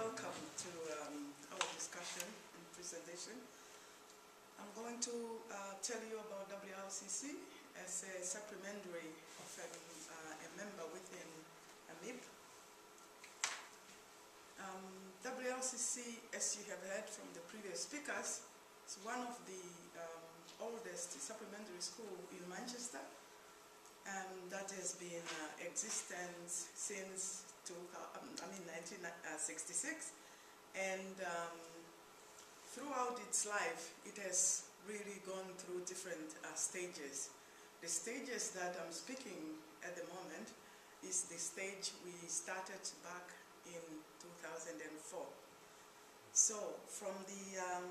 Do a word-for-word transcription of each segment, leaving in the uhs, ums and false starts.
welcome to um, our discussion and presentation. I'm going to uh, tell you about W I O C C as a supplementary of an, uh, a member within MEaP. Um, W I O C C, as you have heard from the previous speakers, is one of the um, oldest supplementary schools in Manchester, and that has been uh, existent since two, um, I mean nineteen sixty-six, and um, throughout its life it has really gone through different uh, stages. The stages that I'm speaking at the moment is the stage we started back in two thousand four. So from the um,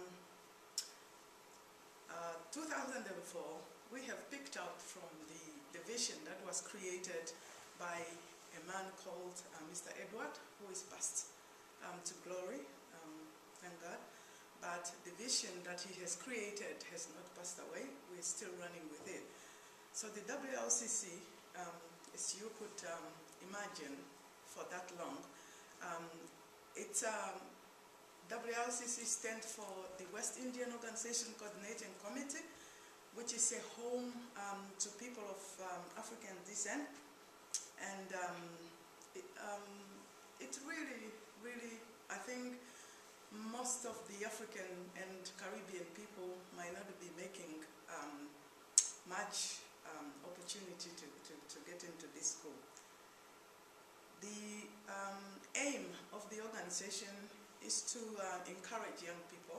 uh, two thousand four, we have picked up from the, the vision that was created by a man called uh, Mister Edward, who is passed um, to glory, um, thank God. But the vision that he has created has not passed away. We're still running with it. So the W I O C C, um, as you could um, imagine, for that long, um, it's um, W I O C C stands for the West Indian Organization Coordinating Committee, which is a home um, to people of um, African descent. And um, it, um, it really, really, I think most of the African and Caribbean people might not be making um, much um, opportunity to, to, to get into this school. The um, aim of the organization is to uh, encourage young people,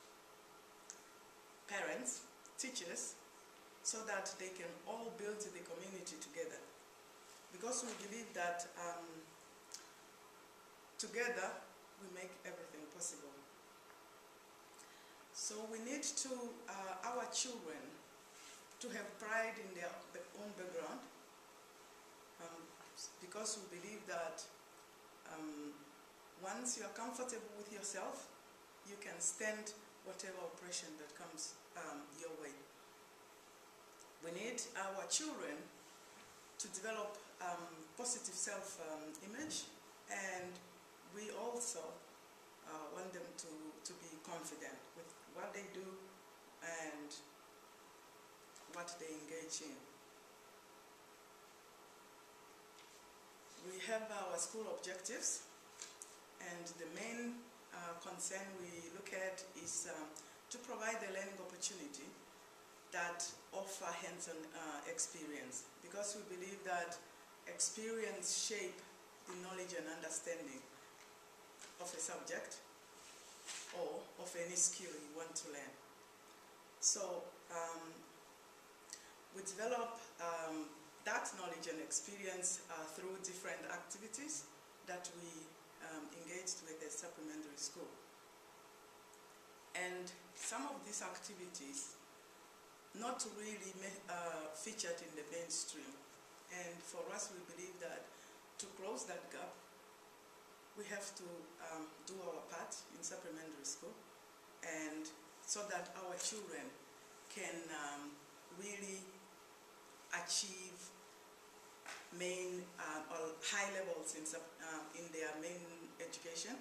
parents, teachers, so that they can all build the community together. Because we believe that um, together we make everything possible. So we need to, uh, our children, to have pride in their own background, um, because we believe that um, once you are comfortable with yourself, you can stand whatever oppression that comes um, your way. We need our children to develop um, positive self-image, um, and we also uh, want them to, to be confident with what they do and what they engage in. We have our school objectives, and the main uh, concern we look at is um, to provide a learning opportunity that offer hands-on uh, experience, because we believe that experience shape the knowledge and understanding of a subject or of any skill you want to learn. So um, we develop um, that knowledge and experience uh, through different activities that we um, engaged with the supplementary school. And some of these activities not really uh, featured in the mainstream. And for us, we believe that to close that gap, we have to um, do our part in supplementary school, and so that our children can um, really achieve main uh, or high levels in, sub, uh, in their main education.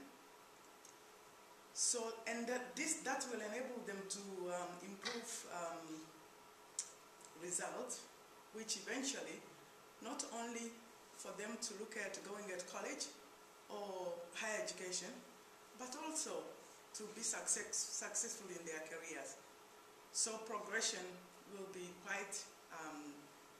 So, and that, this, that will enable them to um, improve um, results, which eventually, not only for them to look at going at college or higher education, but also to be success, successful in their careers. So progression will be quite um,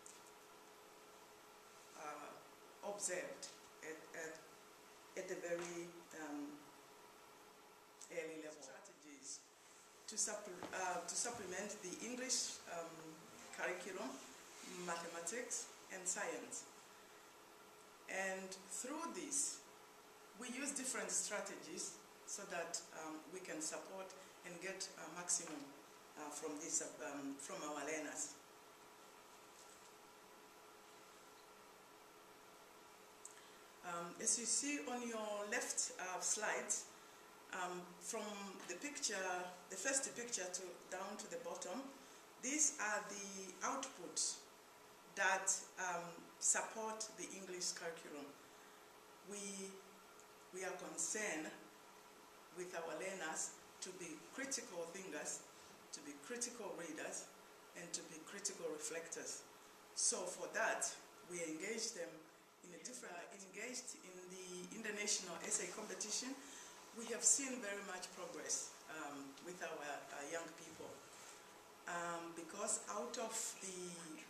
uh, observed at, at, at a very um, early level. Strategies to, supple, uh, to supplement the English um, curriculum, mathematics, and science. And through this, we use different strategies so that um, we can support and get a maximum uh, from, this, um, from our learners. Um, as you see on your left uh, slides, um, from the picture, the first picture to down to the bottom, these are the outputs that um, support the English curriculum. We, we are concerned with our learners to be critical thinkers, to be critical readers, and to be critical reflectors. So for that, we engage them in a different, engaged in the international essay competition. We have seen very much progress um, with our, our young people. Um, because out of the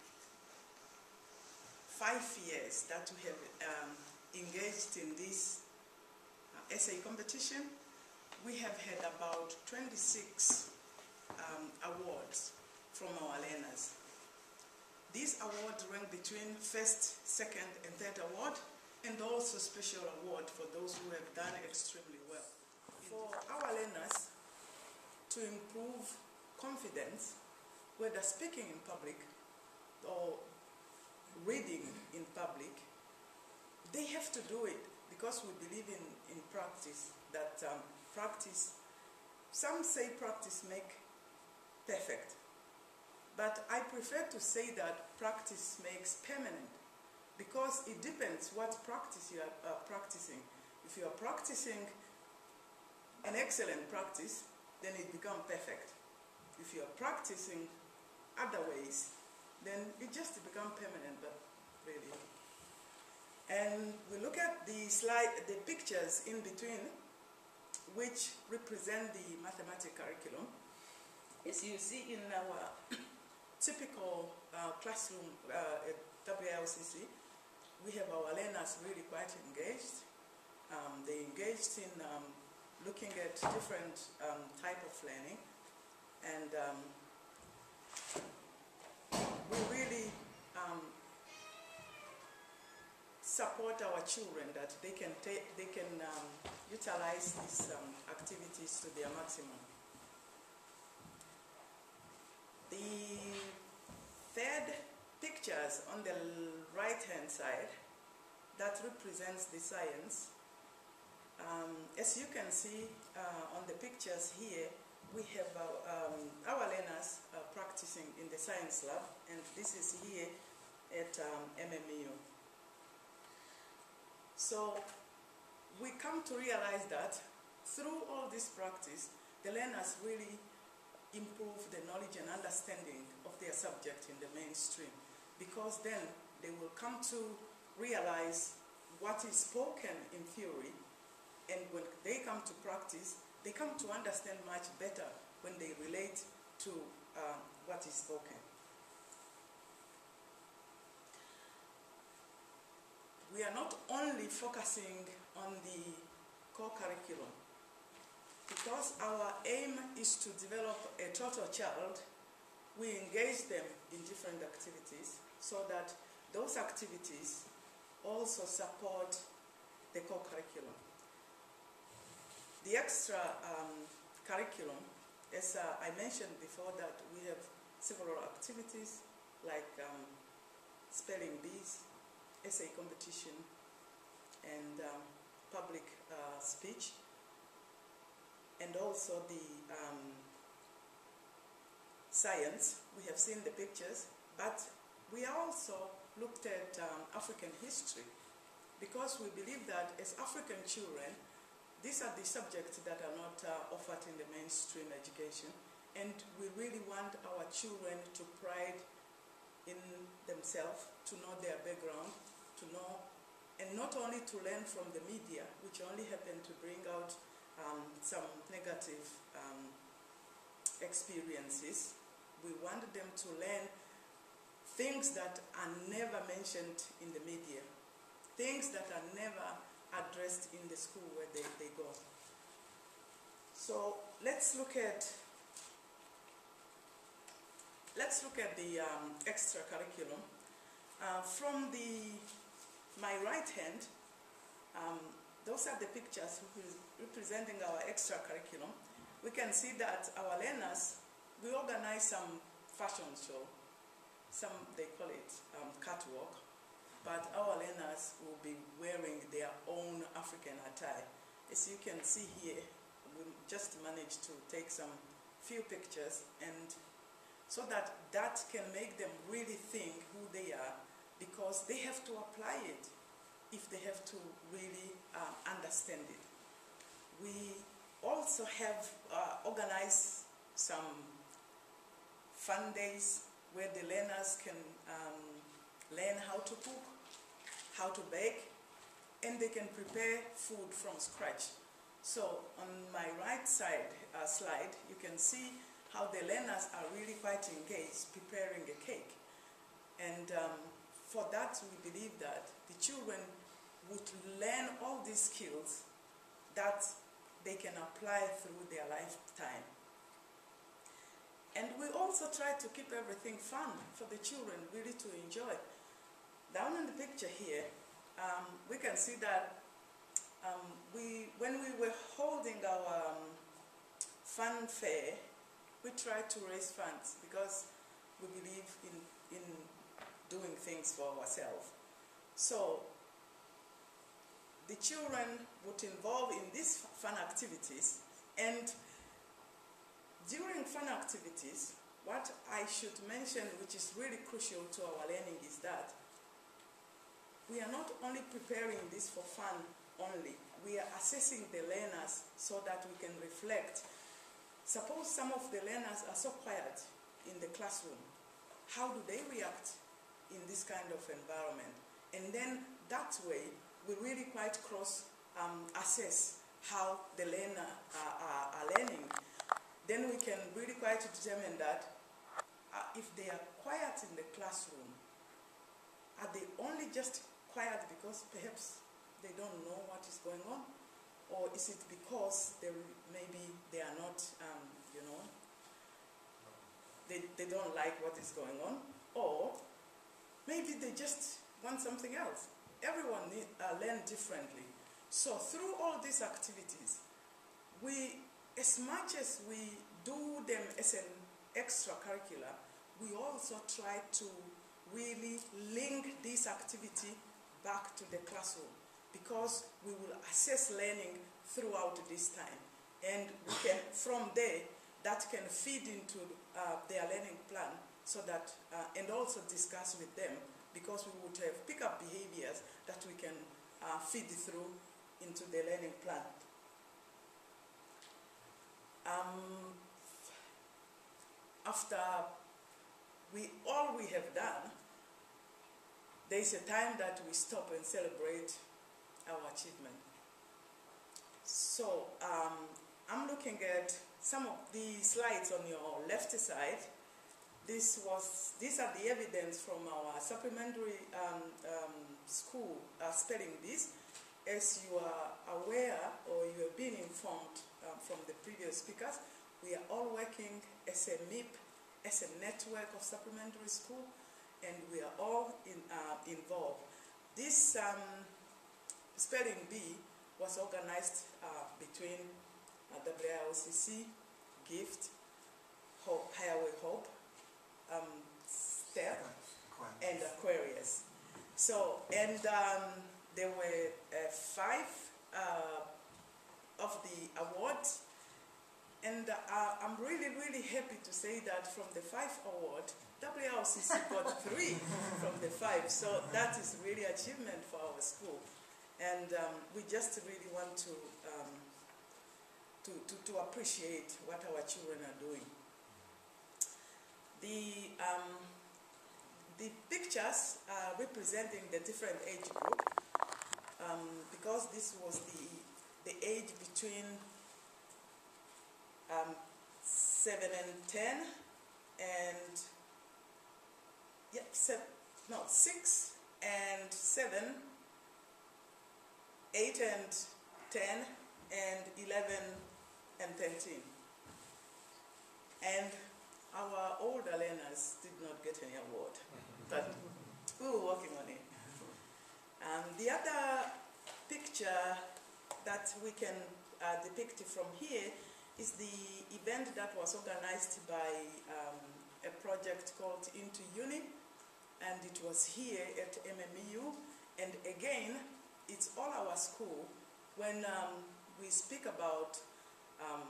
five years that we have um, engaged in this uh, essay competition, we have had about twenty-six um, awards from our learners. These awards rank between first, second, and third award, and also special award for those who have done extremely well. For our learners to improve confidence, whether speaking in public or reading in public, they have to do it because we believe in, in practice, that um, practice, some say practice make perfect, but I prefer to say that practice makes permanent, because it depends what practice you are uh, practicing. If you are practicing an excellent practice, then it becomes perfect. If you are practicing other ways, then it just becomes permanent, but really. And we look at the slide, the pictures in between, which represent the mathematics curriculum. As you see in our typical uh, classroom uh, at W I O C C, we have our learners really quite engaged. Um, they engaged in um, looking at different um, type of learning, and um, we really um, support our children that they can take, they can um, utilize these um, activities to their maximum. The third pictures on the right hand side, that represents the science. Um, as you can see uh, on the pictures here, we have our, um, our learners uh, practicing in the science lab, and this is here at um, M M E U. So we come to realize that through all this practice, the learners really improve the knowledge and understanding of their subject in the mainstream, because then they will come to realize what is spoken in theory, and when they come to practice, they come to understand much better when they relate to uh, what is spoken. We are not only focusing on the core curriculum, because our aim is to develop a total child. We engage them in different activities so that those activities also support the core curriculum. The extra um, curriculum, as uh, I mentioned before, that we have several activities like um, spelling bees, essay competition, and um, public uh, speech, and also the um, science. We have seen the pictures, but we also looked at um, African history, because we believe that as African children, these are the subjects that are not uh, offered in the mainstream education, and we really want our children to pride in themselves, to know their background, to know, and not only to learn from the media, which only happen to bring out um, some negative um, experiences. We want them to learn things that are never mentioned in the media, things that are never addressed in the school where they, they go. So let's look at let's look at the um, extra curriculum. Uh, from the my right hand, um, those are the pictures representing our extra curriculum. We can see that our learners, we organize some fashion show, some they call it um, catwalk, but our learners will be wearing their own African attire. As you can see here, we just managed to take some few pictures, and so that that can make them really think who they are, because they have to apply it if they have to really uh, understand it. We also have uh, organized some fun days where the learners can um, learn how to cook, how to bake, and they can prepare food from scratch. So on my right side uh, slide, you can see how the learners are really quite engaged preparing a cake. And um, for that, we believe that the children would learn all these skills that they can apply through their lifetime. And we also try to keep everything fun for the children really to enjoy. Down in the picture here, um, we can see that um, we, when we were holding our um, fun fair, we tried to raise funds because we believe in, in doing things for ourselves. So the children would involve in these fun activities, and during fun activities, what I should mention, which is really crucial to our learning, is that we are not only preparing this for fun only, we are assessing the learners so that we can reflect. Suppose some of the learners are so quiet in the classroom, how do they react in this kind of environment? And then that way, we really quite cross um, assess how the learner are, are, are learning. Then we can really quite determine that uh, if they are quiet in the classroom, are they only just quiet because perhaps they don't know what is going on? Or is it because they maybe they are not, um, you know, they, they don't like what is going on? Or maybe they just want something else. Everyone need, uh, learn differently. So through all these activities, we, as much as we do them as an extracurricular, we also try to really link this activity back to the classroom, because we will assess learning throughout this time. And we can, from there, that can feed into uh, their learning plan, so that, uh, and also discuss with them, because we would have pick-up behaviors that we can uh, feed through into the learning plan. Um, after we, all we have done, there is a time that we stop and celebrate our achievement. So um, I'm looking at some of the slides on your left side. This was, these are the evidence from our supplementary um, um, school uh, spelling bees. As you are aware, or you have been informed um, from the previous speakers, we are all working as a MEaP, as a network of supplementary school, and we are all in, uh, involved. This um, spelling bee was organized uh, between uh, W I O C C, GIFT, Hope, Highway Hope, um, STEP, and Aquarius. So, and um, there were uh, five uh, of the awards, and uh, I'm really, really happy to say that from the five awards, W I O C C got three from the five, so that is really achievement for our school. And um, we just really want to, um, to, to, to appreciate what our children are doing. The, um, the pictures are representing the different age group, um, because this was the, the age between um, seven and ten, and yeah, seven, no, six and seven, eight and ten, and eleven and thirteen. And our older learners did not get any award, but we were working on it. Um, the other picture that we can uh, depict from here is the event that was organized by um, a project called Into Uni, and it was here at M M E U. And again, it's all our school. When um, we speak about um,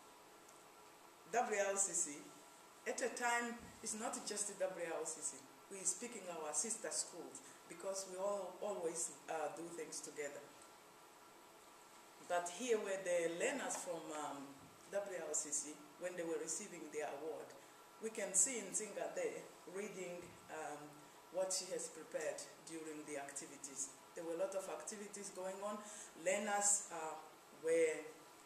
W I O C C, at a time, it's not just the W I O C C. We're speaking our sister schools, because we all always uh, do things together. But here were the learners from um, W I O C C when they were receiving their award. We can see Nzinga there reading um, what she has prepared during the activities. There were a lot of activities going on. Learners uh, were,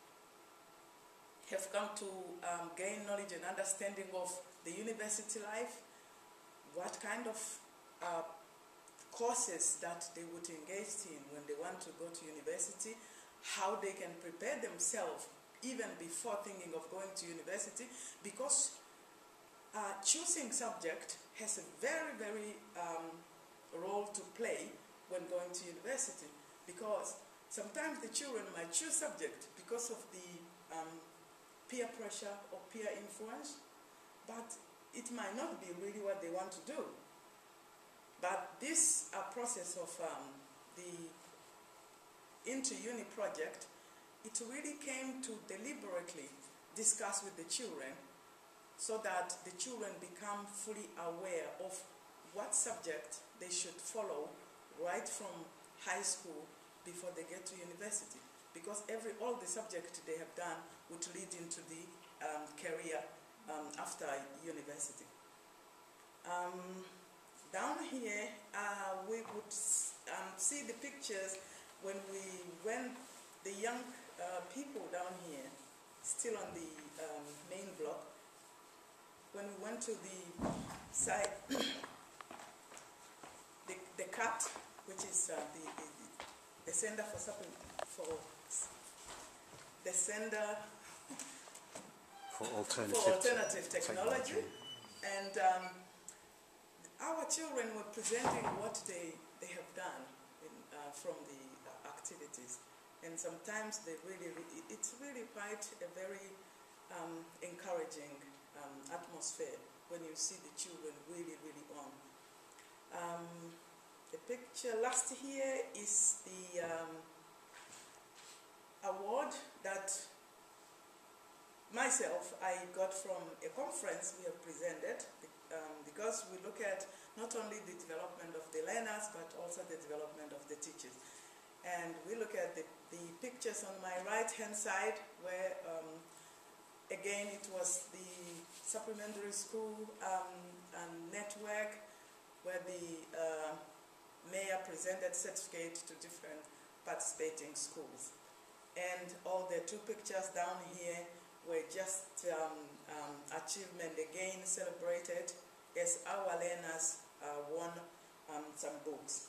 have come to um, gain knowledge and understanding of the university life, what kind of uh, courses that they would engage in when they want to go to university, how they can prepare themselves even before thinking of going to university, because uh, choosing subject has a very, very um, role to play when going to university, because sometimes the children might choose subject because of the um, peer pressure or peer influence, but it might not be really what they want to do. But this uh, process of um, the Into-Uni project, it really came to deliberately discuss with the children so that the children become fully aware of what subject they should follow right from high school before they get to university. Because every, all the subjects they have done would lead into the um, career um, after university. Um, down here, uh, we would um, see the pictures when we went, the young uh, people down here, still on the um, main block, when we went to the side, the, the C A T, which is uh, the, the, the Center for Supplement, for the Center for Alternative, for alternative Technology, technology. And um, our children were presenting what they, they have done in, uh, from the uh, activities. And sometimes they really, it's really quite a very um, encouraging um, atmosphere when you see the children really, really on. Um, the picture last here is the um, award that myself I got from a conference we have presented, um, because we look at not only the development of the learners but also the development of the teachers. And we look at the, the pictures on my right hand side where um, again it was the supplementary school um, and network where the uh, mayor presented certificate to different participating schools. And all the two pictures down here were just um, um, achievement again celebrated as our learners uh, won um, some books.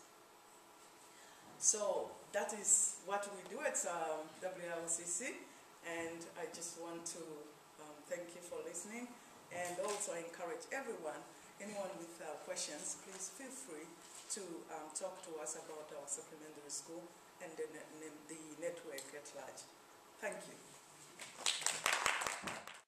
So that is what we do at um, W I O C C, and I just want to um, thank you for listening and also encourage everyone, anyone with uh, questions, please feel free to um, talk to us about our supplementary school and the, the network at large. Thank you.